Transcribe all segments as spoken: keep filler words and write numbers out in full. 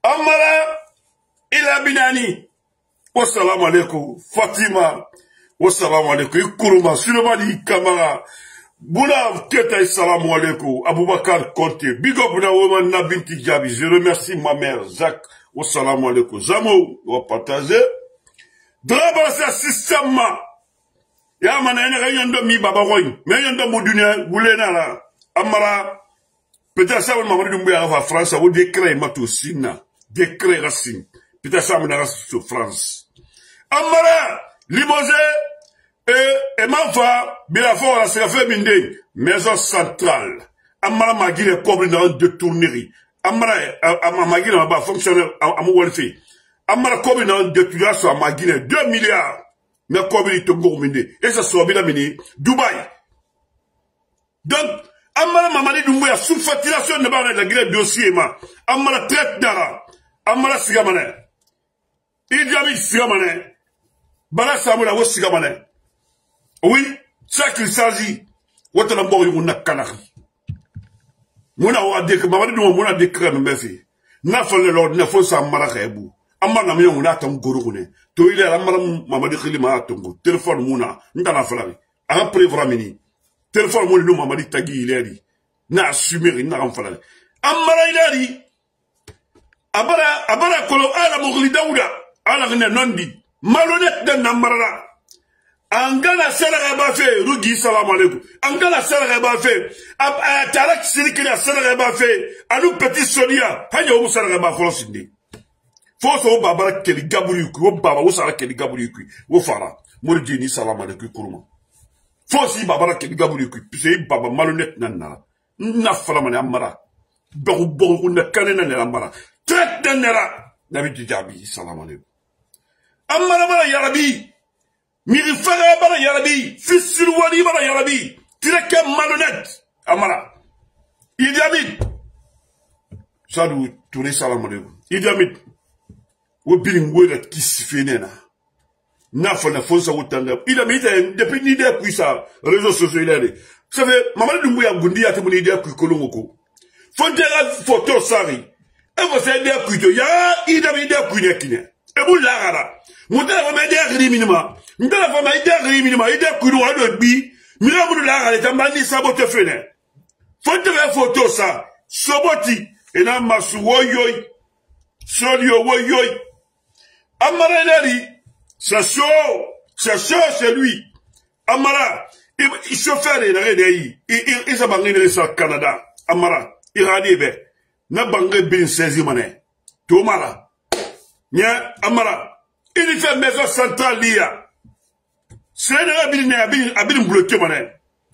Amara ila binani. Wassalamu alaikum. Fatima. Wassalamu alaikum. Ikuruma. Sulemani Kamara. Boula Keta, salam alaikum. Aboubakar Konte. Big up na woman na Binti Djabi. Je remercie ma mère, Jacques. Wassalamu alaikum. Zamo, on va partager. Draba sa système. Ya mana ene yando mi baba koy. Mais yando modunia boulena la. Amara. Peut-être ça, maman de Mbouya en France, ou décret matou sina. Décret racine. Peut-être ça, mon sur France. Amara. Limosé. Et, et ma fa, bila fa, la c'est fait minde, maison centrale. Amara magine cobre dans deux tourneries. Amara, amara magine va fonctionner à mon welfare. Amara cobre dans deux tourneries sur magine, deux milliards. Mais cobre il te gourminde. Et ça soit bien mini, Dubaï. Donc, Amara mamani dumbuya sous facturation ne va la grève dossier ma. Amara traite dara. Amara sigamane. Idi Amin sigamane. Bala Samoula wo sigamane. Oui, ça qu'il s'agit, what on a beau yon kanari. Mona wa dek, mamadi nou mona décret me fait. Na folle l'ordre, na folle sa marakebu. Amma na miyon na tam gorogune. To ile la maram mamadi khilima atongo. Téléphone mona, ndana falari. Ara prévramini. Téléphone mona nou mamadi tagi ileri. Na assumeri na ram falari. Amara ileri. Abara abara kolo ala mogli dauda. Ala gne nondi. Malhonnête de namara. Angana sera bafe, Rugi salam alaikum. Angana sera bafe, Tarak Sirikina sera bafe, Alou petit solia, Hanya ou sera bafe, Sindi. Faut au baba keli gaburuku, ou baba ou sara keli gaburuku, ou fara, Mouridini salam alaikum kuruma. Faut si baba keli gaburuku, c'est baba malhonnête nana, Nafalamane amara, Barou Borou na kanena amara, traite de nera, Nabi Djabi salam alaikum. Amara yarabi. Miri fara bara yarabi, fils sur wali bara yarabi, tireke malhonnête, amara. Idi Amin. Sadou, tourné salam alaikum. Idi Amin. Ou biling wera kisifenena. Nafa na fonsa wutanga. Idi Amin, depuis ni idée puis ça, réseaux sociaux il est. Ça fait, maman de Mbouya Gundi a témoigné idée puis kolongoko. Fonte la photo sari. Et vous savez idée puis ya, Idi Amin idée puis nekine. Et vous l'agara. Moutala fama idée criminellement. Ndala fama ide agriminima ide kudu ado bi mira mudu la gale tambani sabote fene fonte ve photo ça soboti ena masu woyoy solio woyoy amara nari c'est chaud c'est chaud c'est lui amara il chauffeur ina redei il il sa bangine sa Canada amara iradi be na bangé bin seize mané to mara nya amara il fait maison centrale lia. C'est un abîme, abîme bloqué, mané.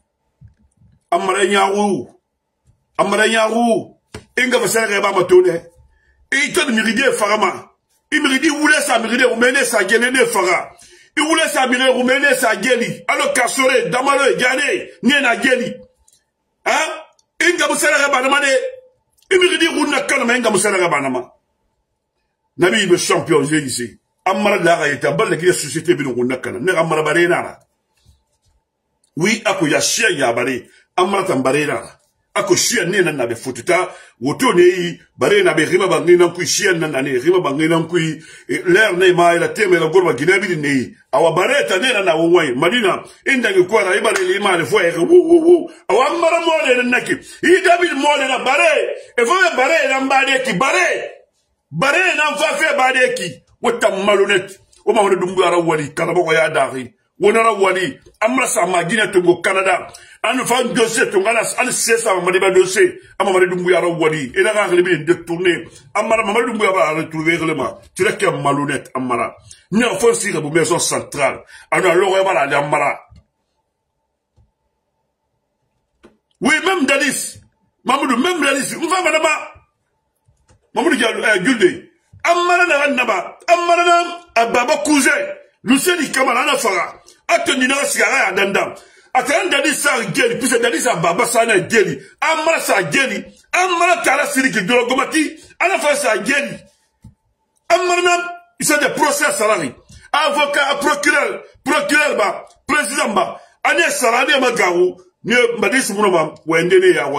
Amara Yarou. Amara Yarou. Inga va serrer ma matone. Et il te mérite Farama. Il mérite où laisse à mériter, ou mener sa gueule Fara. Il voulait s'améliorer, ou mener sa gueule. Alors, Kassore, Damalo, Gane, Niena Geli. Hein? Inga va serrer Banamade. Il mérite où n'a qu'à Inga va serrer Banama. Nabi, le champion, j'ai ici. Amara la était bal la société bi no nakana ne amara barena oui ako ya shia ya bare amara tambarena ako shia ne na be fotuta woto ne barena be riba bangina ku shia na ne riba bangina ku l'air ne ma la teme la gorba ginabi ne awa bareta ne na wonwai madina inda ngi kwara ibale le ma le fo e wu wu wu awa amara mo le naki idabi mo le na bare e fo bare na mbade ki bare bare na fa fe bade ki wata malhonnête o ma wona dumbu ara wali karabo ya dari wona ra wali amra sa magina to go Canada anu fa dossier to ngala an sesa ma de ba dossier ama ma dumbu ara wali e na ga bi de tourner amara ma dumbu ara retrouver règlement tu es que malhonnête amara ni en faut si bu maison centrale anu lo ya bala amara oui même Dadis Mamadou même Dadis on va madama Mamadou Gulde Amara na naba amara na ababa kuze luseni kamala na fara atoni na sigara ya danda atan dadi sa geli pise dadi sa baba sana geli amara sa geli amara tala siriki drogomati ana fa sa geli amara na isa de procès salari avocat procureur procureur ba président ba ane salari ma gawo ne mbadisi muno ma wende ne ya wali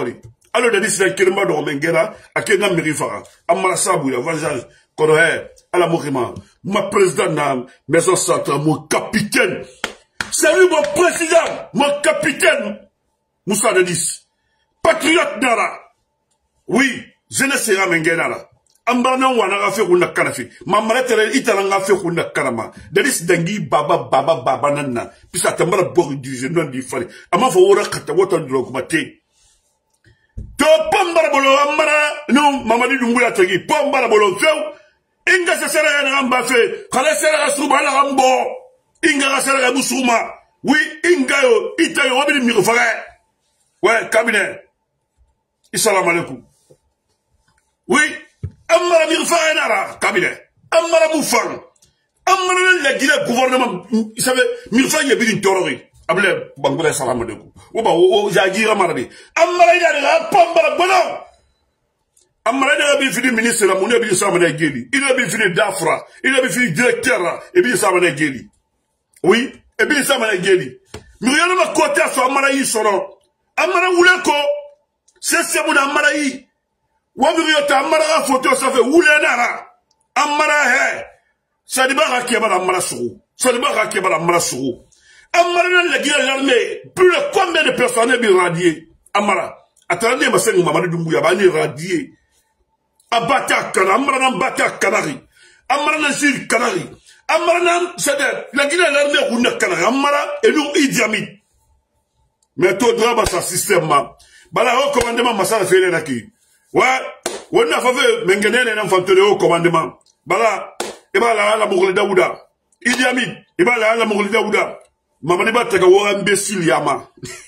Alors, Denis, c'est un kelma de Romengera, à Kenga Mirifa, à Marasabou, à Vajaj, Kodohe, à la Mourima, ma présidente, maison centrale, mon capitaine. Salut mon président, mon capitaine, Moussa Denis. Patriote Nara. Oui, je ne sais pas Mengenara. Ambarna wana fait une kanafi. Mamara tere italanga fait une karama. Denis dangi baba baba baba nana. Puis ça t'amara bori du jeune di fali. Ama fo wora kata wota drogmate. To pambara bolo amara no mamadi dumbuya tagi pambara bolo feu. Inga se sera na amba fe. Kala sera suba la rambo. Inga sera musuma. Oui, inga yo itayo wabili mirofare. Ouais, cabinet. Assalamu alaikum. Oui. Amara mirofare nara cabinet. Amara moufang. Amara la Guinée gouvernement. Vous savez, mirofare yabili torori. Able bangula salam alaikum. Oba o jagira maradi. Amara ida la pambara bono. Amara ida bi fini ministre la moni bi sama na geli. Il bi fini dafra, il bi fini directeur et bi sama na geli. Oui, et bi sama na geli. Miriam ma côté so amara yi sono. Amara wuleko. C'est c'est mon amara yi. Wa miriota amara photo ça fait wulenara. Amara he. Ça dit ba ki ba amara sou. Ça dit ba ki ba amara sou. Amara la guerre l'armée, plus de combien de personnes sont radiées? Amara, attendez, ma sœur Mamadou Doumbouya, va aller radier. Abata Kana, Amara n'a bata Kanari. Amara n'a zil Kanari. Amara n'a, c'est-à-dire, la guerre l'armée, on a Kanari. Amara, et nous, Idi Amin. Mais tout drame, ça, système, bala, au commandement, ma sœur, fait les naki. Ouais, on a fait, Mengene, les enfants, au commandement. Bala, et bala, la Mourle Daouda. Idi Amin, et bala, la Mourle Daouda. Mamani ba taga wo imbécile yama.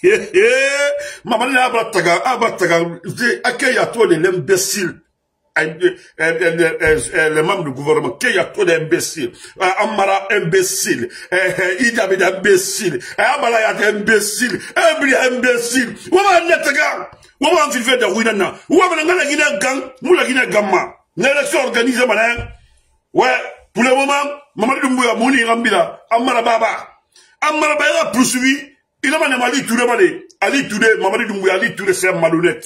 Mamani na ba taga aba taga akay ya to l'imbécile. Les membres du gouvernement qui a trop d'imbéciles. Amara imbécile. Idi Amin imbécile. Abala ya imbécile. Ebri imbécile. Wama netaga. Wama mfilfe da winana. Wama ngana gina gang. Mula gina gamma. L'élection organisée manan. Ouais. Pour le moment, Mamadi Doumbouya Mouni Rambila. Amara Baba. Amara Baïra poursuivi, il a même Ali Touré Malé. Ali Touré, Mamadi Doumbouya, Ali Touré, c'est un malhonnête.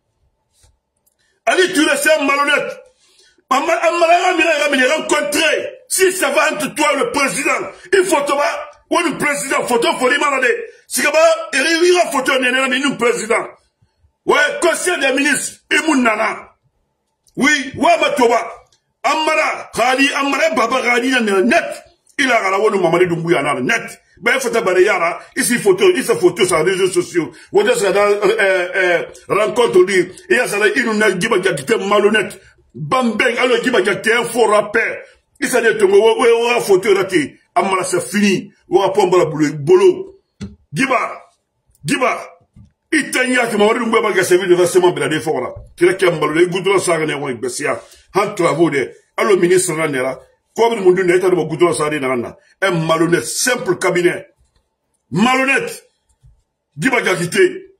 Ali Touré, c'est un malhonnête. Amara Ramire rencontré. Si ça va entre toi et le président, il faut te voir, ou le président, photo, faut les malades. Si comme ça, il y a une photo, il y a un président. Ouais, conseil des ministres, Imoun Nana. Oui, ouais, Matoba. Amara, Khadi, Amara, Baba, Khadi, net. Il a ralaoué Mamadi Doumbouya, net. Ben, il faut te ici, photo, ici, photo sur les réseaux sociaux. Ou bien, c'est dans, rencontre, dit, il y a ça, il nous a dit, qu'il est malhonnête. Bambeng, alors, il y a un faux rappel. Il s'est dit, où est la photo, là, qui, Amara, c'est fini. Ou à Pomba, Bolo. Giba, Giba, il t'a dit, que Mamadi Doumbouya, malgré ses vies de versement, ben, des fois, là. Qu'il a malhonnête, il goudron, ça, il y a un bessia. En travaux, alors, le ministre, là, comme le monde n'est pas goudron, ça, un malhonnête, simple cabinet. Malhonnête. Giba Gagité.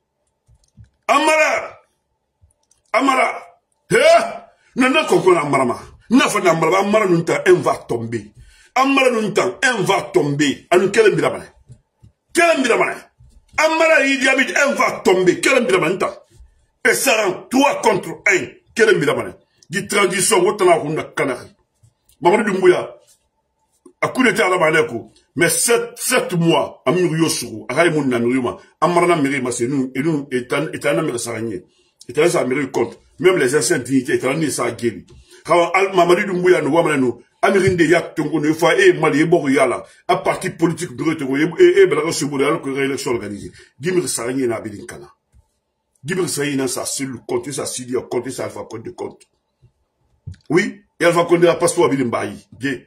Amara. Amara. Eh? Nana kokona Amara. Nafa Amara. Amara nunta, un va tomber. Amara nunta, un va tomber. Anu kelen bilabane. Kelen bilabane. Amara Idi Amin, un va tomber. Kelen bilabane. Et ça rend trois contre un. Kelen bilabane. Di transition, wotana huna kanari. Mamadi Doumbouya. A coup d'état à la Baneko, mais sept, sept mois, à Murio Sourou, à Raymond Nanurima, à Marana Mirima, c'est nous, et nous, et un, et un américain saragné. Et un américain compte, même les anciens dignités, et un américain saragné. Quand Mamadi Doumbouya nous voit maintenant, Américain de Yak Tongo, ne fois, et Mali, et Boruyala, à parti politique de Retour, et, et, Belaga Souboula, alors que l'élection organisée. Gimir Saragné n'a pas Kana. Gimir Saragné n'a sa cellule, compte sa Sidi, compte sa Alpha Code de compte. Oui, et Alpha Code de la passeport à Bilimbaï, gay.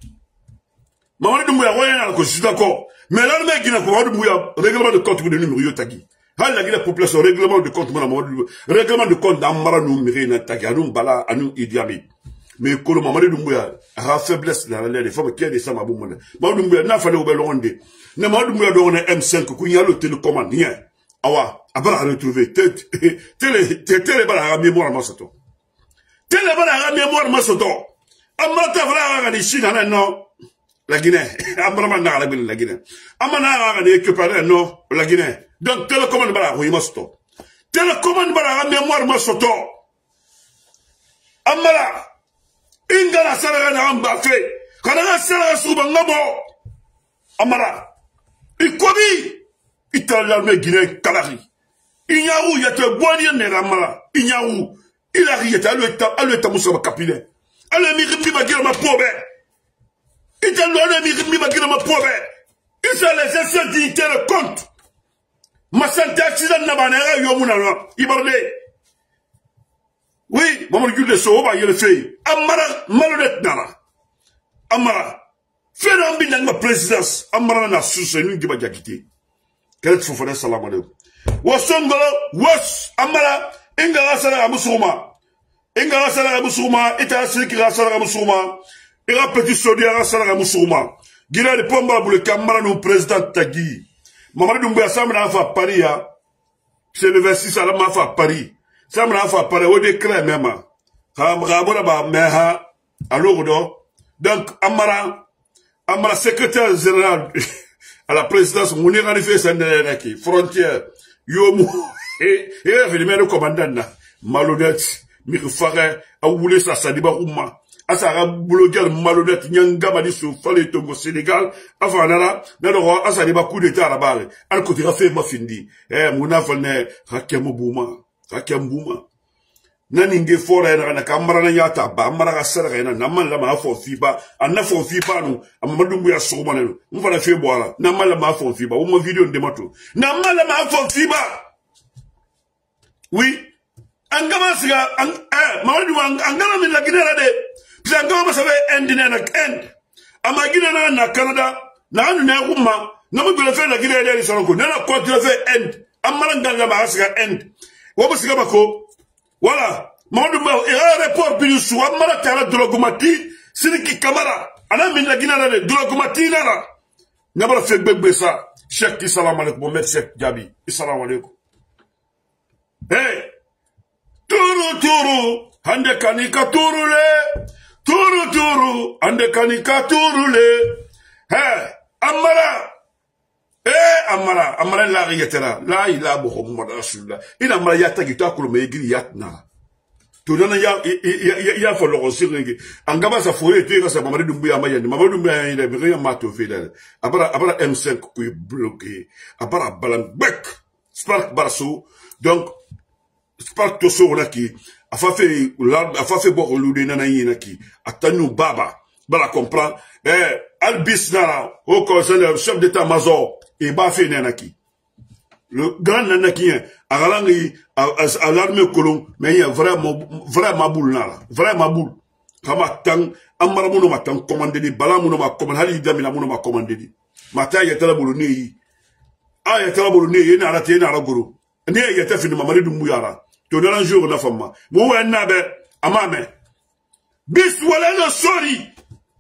Mamadi Doumbouya, ouais, je suis d'accord. Mais là, le mec, il a Mamadi Doumbouya, règlement de compte pour le numéro Tagi. Ah, la Guinée population, règlement de compte, règlement de compte d'Amara nous, Mirena Tagi, à nous, Bala, à nous, Idi Amin. Mais que le Mamadi Doumbouya a faiblesse dans les femmes qui a des femmes à Boumona. Mamadi Doumbouya n'a fallu au Belonde. Mamadi Doumbouya donne un M cinq, qu'il y a le télécommande, rien. Awa, à bala retrouver. Télé, télé, bala à mémoire, Massoto. Télé, bala à mémoire, Massoto. Amata, voilà, à Chine, non. La Guinée. Amana na la Guinée. Amana na récupérer non la Guinée. Donc télécommande bala oui masto. télécommande bara la mémoire ma soto amala ingala sala na amba fe kana ga sala suba ngabo amala ikobi itala me guiné kalari inyaru yete boani ne amala inyaru il a rien à l'état à l'état musa capitaine ale mi rimbi bagira ma pobe italo ale mi rimbi bagira ma pobe isa les essais dignitaires le compte ma santé accident na banera yomuna no ibarde oui maman gude so ba yele fey amara malhonnête nara amara fait l'ambi dans ma présidence amara na susu nu giba jakité kala fofana salam alaikum wasongolo was amara inga rasala amusuma inga rasala amusuma ita siki rasala amusuma ira petit sodia rasala amusuma gira de pomba bule kamara no président Tagui Mamadou Doumbouya samna fa Paris ya c'est le vingt-six à la fa Paris samna fa Paris au décret même ha rabora ba meha alors donc amara amara secrétaire général à la présidence Mounir Alife Sandelaki frontière yomu et et avait le commandant na malhonnête mirfare a voulu sa sadiba umma asara blogueur malhonnête nyanga madi so fallait tongo Sénégal afanara na do asadiba coup d'état la balle al côté fait ma findi eh muna falne hakem buma hakem buma nani nge fora na kamara na yata ba mara ga sara na namal la ma fo fiba anna fo fiba no Mamadou Doumbouya so mo ne mo fa fe boala namal la ma fo fiba o mo video de mato namal la ma fo fiba oui angama siga ang eh Mamadou angama min la Guinée de puis angama sabe endine na end ama Guinée na na Canada na anu na umma na mo bele fe la Guinée de sonko na na ko de fe end amala nganga ma siga end wo bo siga bako voilà, Mamadou Doumbouya, et un aéroport Bilusou, Amara Tara Drogomati, Siniki Kamara, Ana Mina Guinara, Drogomati Nara. N'abra fait bébé ça, Cheikh Salam alaikum, Mohamed Cheikh Gabi, Salam alaikum. Hey, Tourou Tourou, Hande Kanika Touroule, Tourou Tourou, Hande Kanika Touroule, Hey, Amara. Eh, Amara, Amara la riyatera, la ila boho Muhammad Rasulullah. Ina Amara yata gita kulo meigiri yatna. Tudana ya ya ya fa lo sirenge. Angaba sa fore tu ga sa Mamadou Doumbouya mayande. Mamadou Doumbouya ina bi ya mato fidèle. Abara abara M cinq ku bloqué. Abara balan bek. Spark Barso. Donc Spark Toso onaki. Afa fe afa fe bo lude nana yina ki. Atanu baba. Bala comprend. Eh, Albis nara au conseil le chef d'état-major. Et bah fait nanaki. Le grand nanaki, à l'armée à l'armée colon, mais il y a vraiment, vraiment boule là, vraiment boule. Comme attend, Amaramuno m'a commandé des balamuno m'a commandé, Hali Damina m'a commandé. Mata y a tala bouloni. Ah, y a tala bouloni, y a raté, y a goro. N'y a été fini, Mamadou Doumbouya. Tu donnes un jour de la femme. Mou en nabe, amame. Bis wala le sori.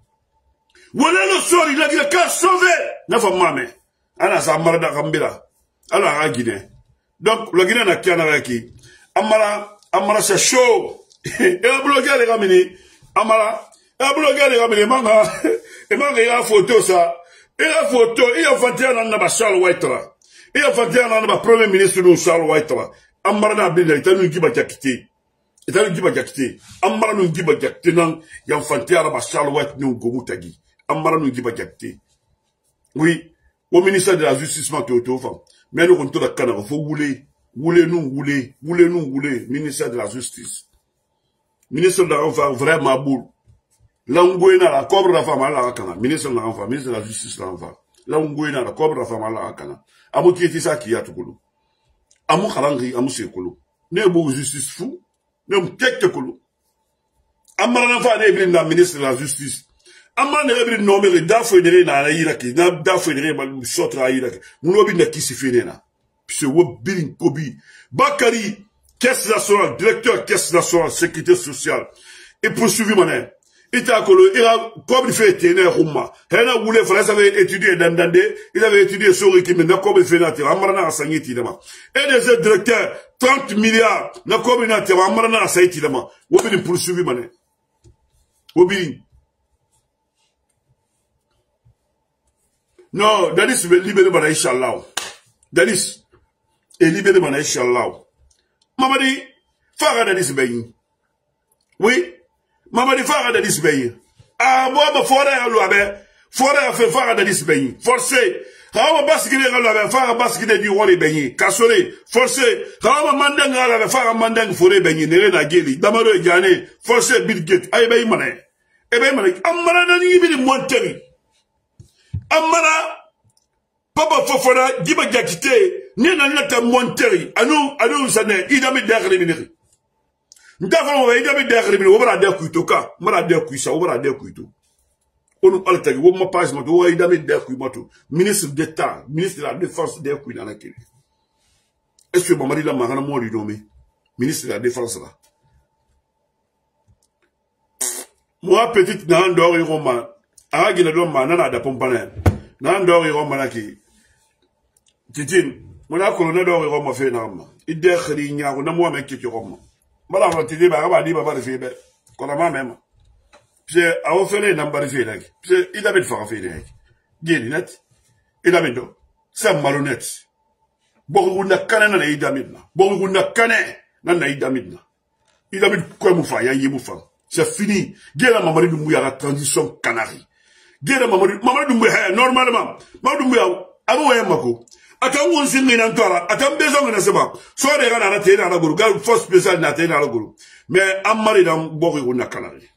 Wala le sori, il a dit le cas sauvé. N'a pas mamé. Ana sa amara da kambira ala ha Guinée donc le Guinée na kiana raki amara amara c'est chaud et le blogueur les ramini amara le blogueur les ramini manga et manga ya photo ça et la photo il a fait un na ba Charles Whitera il a fait un na ba premier ministre de Charles Whitera amara na bin ita nu giba jakiti ita nu giba jakiti amara nu giba jakiti nan ya fait un ba Charles White nu gomu tagi amara nu giba jakiti oui. Au ministère de la Justice, mais nous comptons la canard. Faut rouler, rouler nous, rouler, rouler nous, rouler. Ministère de la Justice. Ministre de l'Enfant, vraiment boule. L'angouena, la cobre de la femme, la cana. Ministre de l'Enfant, ministre de la Justice, l'Enfant. L'angouena, la cobre de la femme, la cana. Amou qui est ça qui a tout coulou. Amou kalangri, amou c'est coulou. Ne beau justice fou. Ne m'teke coulou. Amou l'enfant n'est pas le ministre de la Justice. Amma ne rebri nomé le da fédéré na la Iraki na da fédéré ma sotra Iraki muno bi na kisi fédéna c'est wo birin kobi Bakari caisse nationale directeur caisse nationale sécurité sociale et poursuivi mané ita kolo ira comme fait téné rumma hena voulait français avait étudié dandande il avait étudié sur qui mais na comme fait na amara na sangiti dama et des directeurs trente milliards na comme na te amara na saiti dama wo birin poursuivi mané wo birin. Non, Danis est libéré par Inch'Allah. Danis est libéré par Inch'Allah. Mamadi faga da disbeyi. Oui. Mamadi faga da disbeyi. Ah moi ma forêt lo abe. Forêt fait faga da disbeyi. Forcé. Kawa baskide lo abe faga baskide di wori beyi. Kasole. Forcé. Kawa mandang lo abe faga mandang forêt beyi nere na geli. Damaro jane. Forcé Bill Gates. Ay beyi mané. E beyi mané. Amara na ni bi monteri. Amara Papa Fofana, Giba Jakite, Nina Nata Monteri, Anu, Anu Sane, Idami Derrimineri. Ndavon, Idami Derrimineri, Obra de Kuitoka, Mara de Kuisa, Obra de Kuito. On alteri, Woma Paz Mato, Idami Derkuimato, ministre d'État, ministre de la Défense de Kuinanaki. Est-ce que Mamadi la Mahana Mori nommé, ministre de la Défense là? Moi, petite Nandori Roma, Aragina Roma, Nana da Pompane, Nandori Roma Naki. Titin, mon colonel d'or et Roma fait norme. Il décrit n'y a pas de moi mais qui tu Roma. Voilà, on te dit, bah, bah, dit, bah, de fait, qu'on a ma même. Puis, à offrir n'importe de fait, puis, il avait fait un fait, Guéli net, il avait dit, c'est malhonnête. Bon, on a cané dans les idamidna. Bon, on a cané dans les idamidna. Il avait quoi moufa, y'a y moufa. C'est fini. Guéla Mamadi Doumbouya la transition canari. Guéla Mamadi, Mamadi Doumbouya, normalement, Mamadi Doumbouya, Abou Mako. Attends, on s'est mis dans toi, attends, besoin de savoir. Soit les gars à la télé à la gourou, gars, force spéciale à la télé à la gourou. Mais, Amari dans Bori ou Nakanari.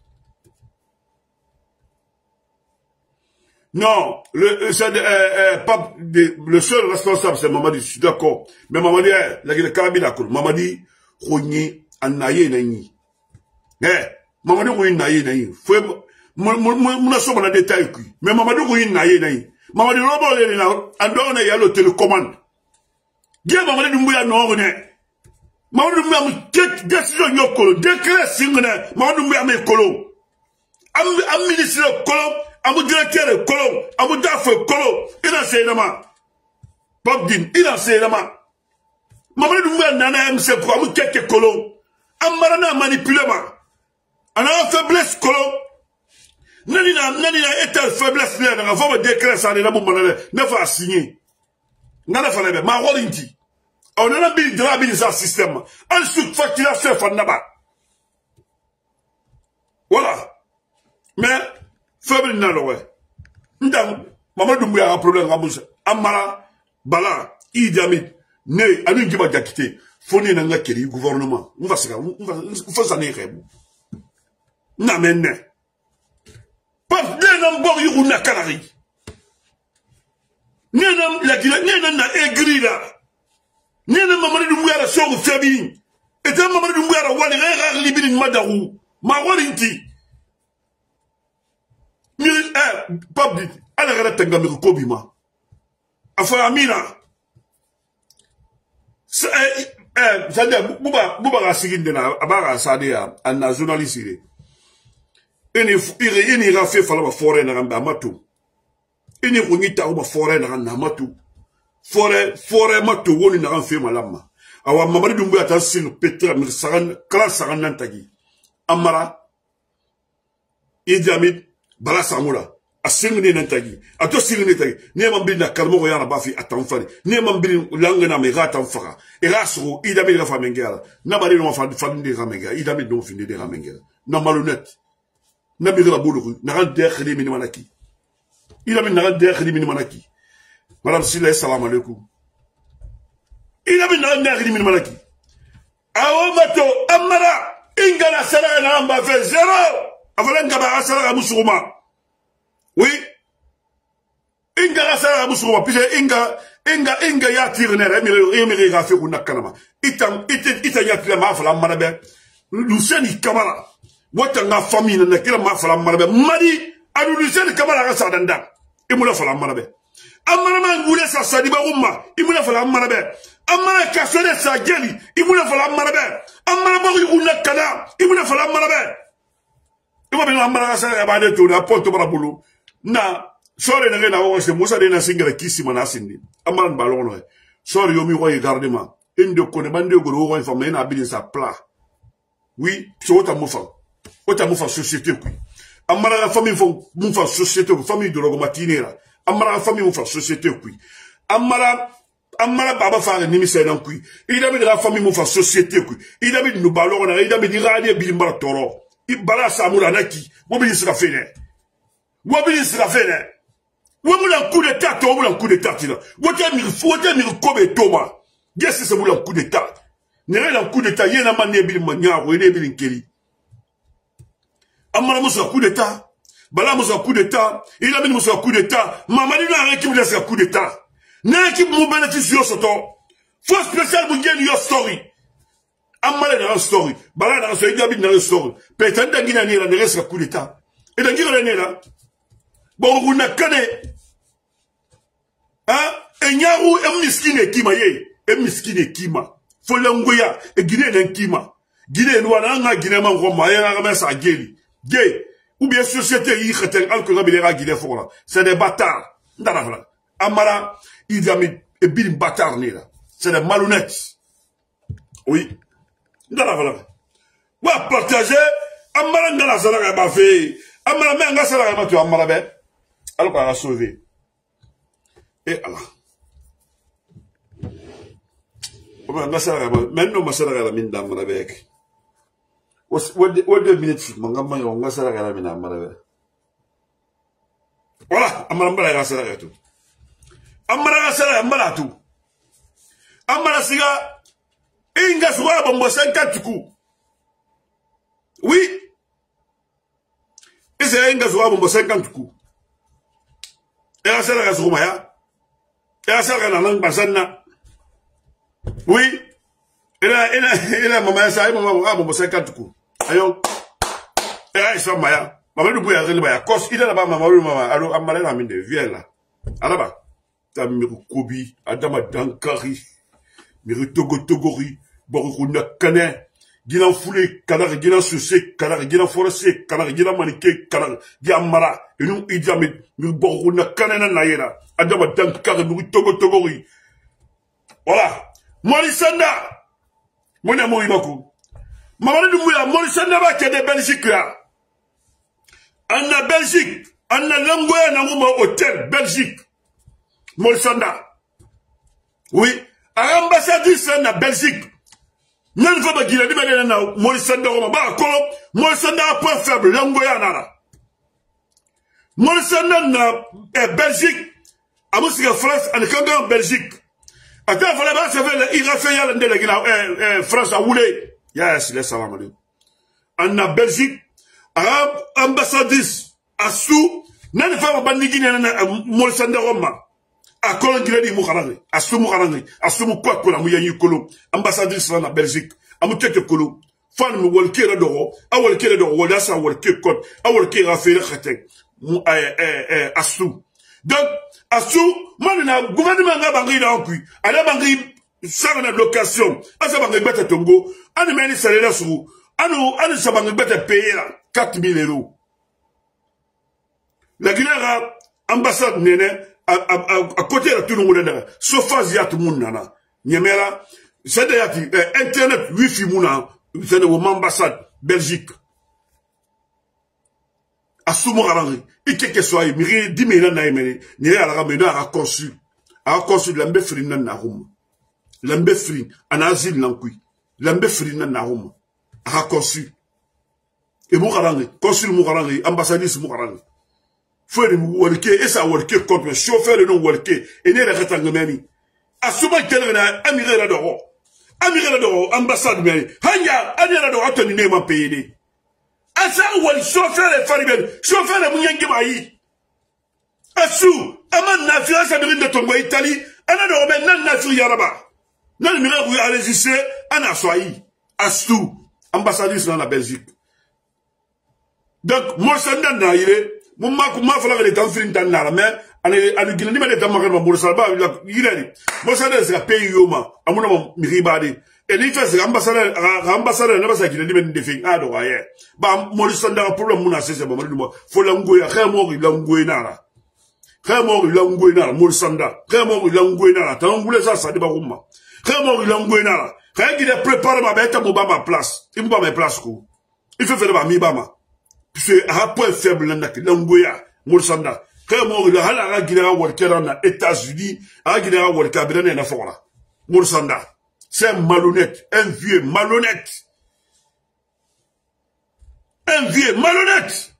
Non, le, c'est, euh, pas, le seul responsable, c'est Mamadi, je suis d'accord. Mais Mamadi, la gueule carabine cool. Mamadi, Rouni, Anaye, Nani. Eh, Mamadi, Rouni, Naye, Nani. Faut, mon, mon, mon, somme, on a détail, mais Mamadi, Rouni, Naye, Nani. Mamadi Robo le na andona ya lo télécommande. Dia Mamadi Doumbouya no ne. Mamadi Doumbouya mu tek décision nyokolo, décret singene, Mamadi Doumbouya me kolo. Am am ministre kolo, am directeur kolo, am daf kolo, ina seydama. Babdin, ina seydama. Mamadi Doumbouya nana M C ko am tek kolo. Am marana manipuler ma. Ana faiblesse kolo. Nani na nani na état faiblesse là dans va décret ça ne bon manale ne va signer ngana fa lebe ma worinti on a bi de la bi ça système en sous facturation fa naba voilà mais faible na lo we ndam Mamadi Doumbouya a problème ngabusa amara bala idami ne anu ngiba jakite foni na ngakeri gouvernement on va se on va on va ça ne rebu na menne pas d'un bord you na canari. Nenam la gila nenam na aigri là. Nenam Mamadi Doumbouya la sort féminine. Et un Mamadi Doumbouya la wali rare libine madarou. Ma walinti. Mi eh pas dit. Ala gara tanga mi ko bima. Afa amina. Eh eh ça dit buba buba ga siginde na abara sadia an journaliste. Ini iri ini rafe fala ba forêt na ngamba matu ini kunyita ba forêt na ngamba matu forêt forêt matu woni na ngam fe malama awa Mamadi Doumbouya ta sil petra mi sagan kala sagan nantagi amara idamit bala samura asingni nantagi ato singni tagi ne mambi na kalmo ya ba fi atamfari ne mambi langana me gata mfaka irasu idamit la famengela na bari no fa faminde ramengela idamit no finde de ramengela na malhonnête Nabi la boulou, n'a décrit minimanaki. Il a mis n'a décrit minimanaki. Madame Silla, salam alaikum. Il a mis n'a décrit minimanaki. Awo mato, amara, ingana sara na amba fait zéro. Avant ngaba sara musulma. Oui. Ingana sara musulma, puis inga, inga, inga ya tirne, emiri, emiri gafe kuna kanama. Itam, itam, itam ya tire ma fala manabe. Luceni Kamara. Wata nga famille na kila ma fala marabe madi adu luceni Kamara ga sadanda imula fala marabe amana ma ngule sa sadiba umma imula fala marabe amana kasone sa geli imula fala marabe amana ba yuna kana imula fala marabe ibo be amana ga sa ba de to na porte barabulu na sore na na wo se musa de na singere kisi mana sindi amana balon no sore yomi wo gardement inde ko ne bande go wo ko fama na bilin sa plat oui so wota mo fa wota mo fa société ko amara la famille fo mo fa société ko famille de rogomatinera amara la famille mo fa société ko amara amala baba fa ni mi se nan kui ida mi de la famille mo fa société kui ida mi no balo na ida mi di radio bi mbara toro ibala samura naki wo bi sira fene wo bi sira fene wo mu la coup d'état to mu la coup d'état tira wo te mi wo te mi ko be toma yes c'est mu la coup d'état ne la coup d'état yena man ne bi manya wo ne bi nkeli amala mo so coup d'état bala mo so coup d'état ida mi mo so coup d'état mamadi na avec qui me coup d'état n'a qui mou bénéfice yo soto faut spécial bu ngeen yo story amale na story bala na so idabi na story peut-être ngina ni la ne reste coup d'état et donc ngina ni la bon vous na kane hein e nyaru e miskine kima ye e miskine kima fo langoya e gine na kima gine no na nga gine man ko ma ya ga sa geli gay ou bien société yi kheten alko bi ra gine fo la c'est des bâtards ndara fala amara il a mis et bin bâtard là. C'est des malhonnêtes. Oui. Dans la valeur. Wa partager amara dans la sala ba fait. Amara mais nga sala ba tu amara be. Alors qu'on a sauvé. Et Allah. Oba nga sala ba maintenant ma sala la min da amara be. What deux minutes manga ma nga sala la min amara be. Voilà, amara mbala nga sala tout. Amara sala amara tu amara siga inga suwa bombo cinquante coups oui et c'est inga suwa bombo cinquante coups et la sala ga suma ya et la sala na nang basana oui et la et la et la mama sa ai mama bombo cinquante coups ayo et la isa maya mama du buya rele baya cause il a ba mama mama alo amara na minde viens là alaba ta miru kobi adama dankari miru togo togori boru na kane gina foulé kanari gina sucé kanari gina forcé kanari gina maniké kanari dia mara inu idjami miru boru na kane na nayena adama dankari miru togo togori voilà Morisanda mona mo ibako mamana du muya Morisanda ba kede Belgique là anna Belgique anna langoya na ngoma hôtel Belgique Morisanda. Oui. À l'ambassadrice en Belgique. N'a pas de guillemets de na Morisanda Roma. Bah, kolo. Morisanda a point faible. Langoya nana. Morisanda na Belgique. A musique France. En Congo en Belgique. Attends, voilà, bah, ça fait il a fait y'a l'ende la France a roulé. Yes, les salam alaikum. En Belgique. À l'ambassadrice. À sous. N'a pas de guillemets de Morisanda Roma. A kolon giredi mu kharani asumu kharani asumu kwa kola mu yanyi kolo ambassadrice na Belgique amu tete kolo fan mu wolkere dogo a wolkere dogo wala sa wolke kot a wolke rafele khatek mu eh eh asu donc asu manina gouvernement nga bangi da okui ala bangi sara na location asa bangi beta tongo ani meni salela suru anu ani sa bangi beta payer quatre mille euros la Guinée ambassade nene à côté de tout le monde, sauf Aziat Mounana, Niemera, c'est d'ailleurs Internet, Wi-Fi Mouna, c'est de l'ambassade Belgique. À Soumourangri, et quel que soit, il y a dix mille ans, il y a un consul, un consul, l'ambefrin n'a roum. L'ambefrin, un asile n'encuit, l'ambefrin n'a roum, un consul. Et Mourangri, consul Mourangri, ambassadrice Mourangri. Faut le worker et ça worker contre le chauffeur de non worker et n'est le rétanglement. À ce moment qu'elle a amiré la doro, amiré la doro, ambassade mais hanya, amiré la doro, attendez n'est pas payé. À ça où le chauffeur est faribel, chauffeur est moyen qui à sous, aman na fiance de de Tongo Italie, ana doro mais nan na fiu yaraba. Nan mire où a résisté, ana soyi, à sous, ambassadrice dans la Belgique. Donc, moi, ça n'a il est. Mon ma ma fala que les temps fin tan na mais ale ale gina ni ma de tam ma mo salba il a dit moi ça c'est la pays yoma amuna mi ribade et ni fait ambassadeur ambassadeur na ba sa gina ni ben de fin ado aye ba mo sanda problème muna c'est ba mo fo la ngoy xa mo la ngoy na la xa mo la ngoy na la mo sanda xa mo la ngoy na la tan ngule ça ça de ba rumma xa mo la ngoy na la xa gi de préparer ma bête mo ba ma place il mo ba ma place ko il fait faire ba mi ba ma c'est un point faible là que l'angoya Morsanda Kaya mo ila hala ga gina workera na États-Unis, a gina workera bidane na fora. Moursanda. C'est un malhonnête, un vieux malhonnête. Un vieux malhonnête.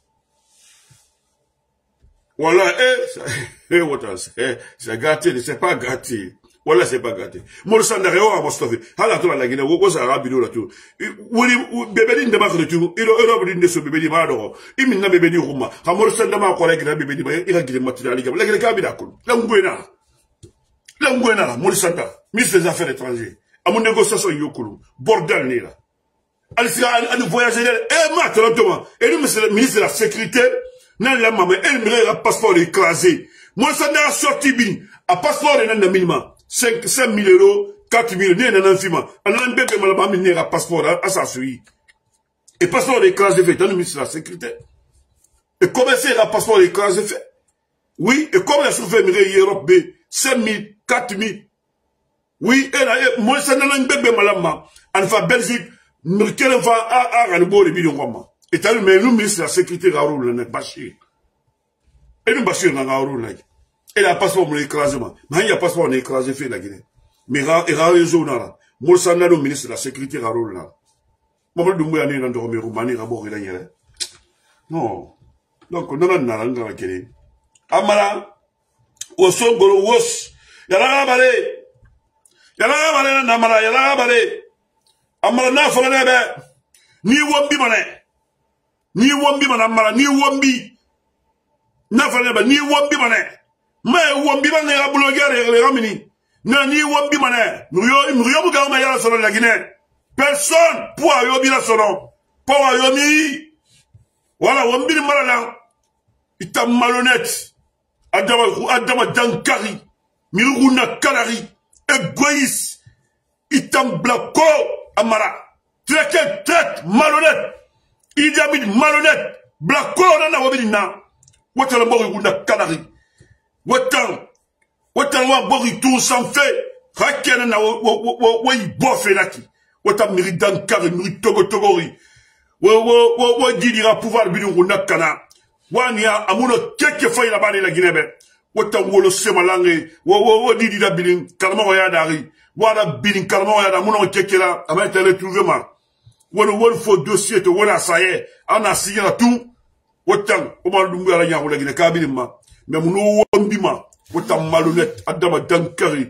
Voilà, eh, eh, c'est gâté, c'est pas gâté. Voilà, c'est pas gâté. Moursanda, réo à Mostofi. Hala to la Guinée, wo sa rabido la tout. Wuri, bébé de bakre tout. Il a une de ce bébé madoro. Il m'a bébé du Rouma. Ha Moursanda ma collègue la bébé il a guidé matériel. La Guinée Kabidakul. L'Anguena. L'Anguena, Moursanda. Ministre des Affaires étrangères. À mon négociation Yokulu. Bordel n'est là. Alcia, à nous voyager. Eh, ma, trente-trois. Et nous, monsieur le ministre de la Sécurité, n'a la maman, elle me un passeport écrasé. Moursanda a sorti bin. A passeport et n'a minimum. cinq mille euros, quatre mille, n'est un infime. Alors, un bébé m'a mis un passeport à sa suite. Et passeport écrasé fait dans le ministre de la Sécurité. Et comment c'est un passeport écrasé fait? Oui, et comment la souffrance Europe B, cinq mille, quatre mille. Oui, et là, moi, ça n'a un bébé malama. En fa Belgique, nous quel va à à Ranibo les millions de et t'as mais nous ministre de la Sécurité Raoul n'est pas chier. Et nous bâchons dans Raoul là. Et la passeport mon écrasement. Mais il y a passeport on écrasé fait la Guinée. Mais ra et Raoul zona. Moi ça n'a le ministre de la Sécurité Raoul là. Moi le dumbu ani dans dormir Roumanie rabo ila yele. Non. Donc on a na dans la Guinée. Amara au son golo wos. Yala balé. Yala balé na mara yala balé. Amara na fo na be. Ni wombi mané. Ni wombi mané amara ni wombi. Na fo na be ni wombi mané. Mais wombi mané a bloguer les ramini. Na ni wombi mané. Nuyo nuyo bu ga ma yala solo la Guinée. Personne pour yobi la solo. Pour yomi. Voilà wombi mara la. Ita malhonnête. Adama Adama Dankari. Miruna Kalari. Égoïste. Itam Blako Amara. Traité, traite, malhonnête. Idi Amin malhonnête. Blako nana wabina. Wata la mori gunda Kalari. Wata. Wata wa bori tout sans fait. Hakena na wa bofe laki. Wata miri Dankari, miri Togo Togori. Wa wa wa wa dira pouvoir binu gunda kana. Wania amuno keke fay la bani la Guinée. Wata wolo sema lange wo wo wo di da bilin kalma ya dari wala bilin kalma ya da muno keke la ama tele trouver ma wono won fo dossier to wona saye ana signa tout wotan o ma dum ala nya wala Guinée ka bilin ma mais muno wombi ma wata malhonnête Adama Dankari.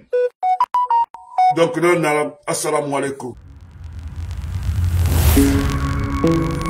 Donc non assalamu alaikum.